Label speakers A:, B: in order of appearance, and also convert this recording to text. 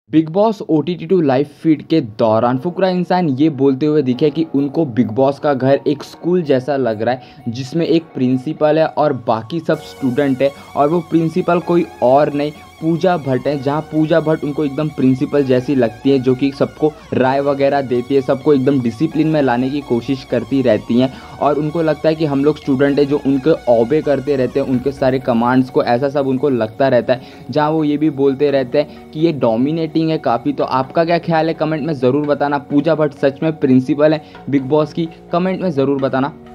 A: Big Boss OTT two live feed के दौरान फुकरा इंसान ये बोलते हुए दिखे कि उनको बिग बॉस का घर एक स्कूल जैसा लग रहा है, जिसमें एक प्रिंसिपल है और बाकी सब स्टूडेंट है। और वो प्रिंसिपल कोई और नहीं, पूजा भट्ट है। जहाँ पूजा भट्ट उनको एकदम प्रिंसिपल जैसी लगती है, जो कि सबको राय वगैरह देती है, सबको एकदम डिसिप्लिन में लाने की कोशिश करती रहती हैं। और उनको लगता है कि हम लोग स्टूडेंट है जो उनके ऑबे करते रहते हैं, उनके सारे कमांड्स को, ऐसा सब उनको लगता रहता है। जहाँ वो ये भी बोलते रहते हैं कि ये डोमिनेटिंग है काफ़ी। तो आपका क्या ख्याल है, कमेंट में ज़रूर बताना। पूजा भट्ट सच में प्रिंसिपल है बिग बॉस की? कमेंट में ज़रूर बताना।